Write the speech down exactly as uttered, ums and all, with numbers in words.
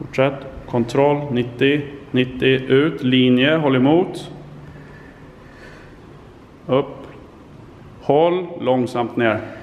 Fortsätt. Kontroll. nittio. nittio. Ut. Linje. Håll emot. Upp. Håll. Långsamt ner.